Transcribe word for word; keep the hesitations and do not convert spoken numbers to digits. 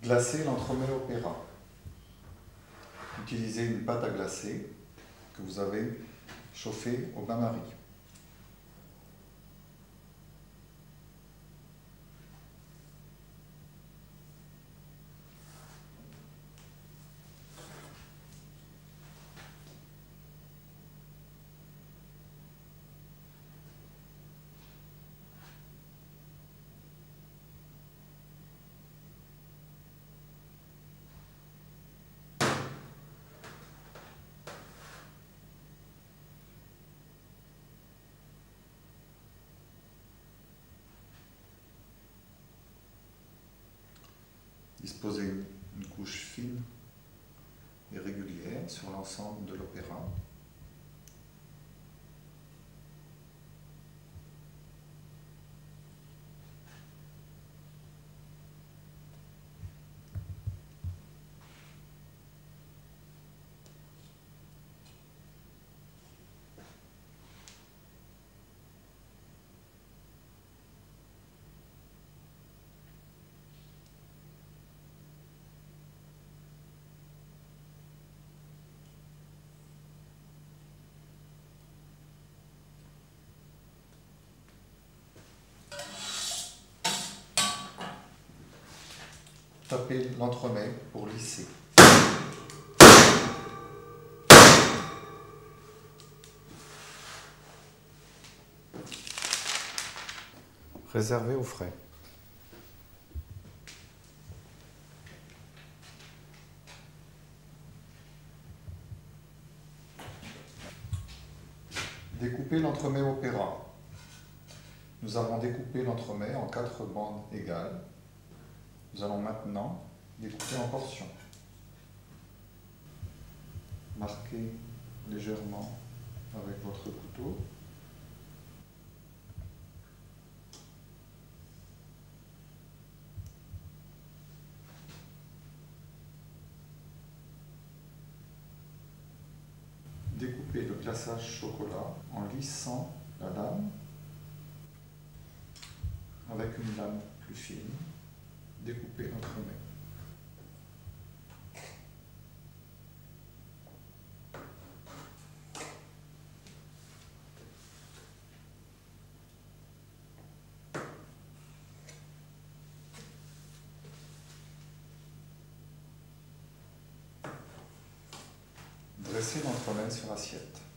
Glacer l'entremets opéra. Utilisez une pâte à glacer que vous avez chauffée au bain-marie. Disposez une couche fine et régulière sur l'ensemble de l'opéra. Tapez l'entremets pour lisser. Réservez au frais. Découpez l'entremets opéra. Nous avons découpé l'entremets en quatre bandes égales. Nous allons maintenant découper en portions. Marquez légèrement avec votre couteau. Découpez le glaçage chocolat en lissant la lame avec une lame plus fine. Découpez l'entremets. Dressez l'entremets sur l'assiette.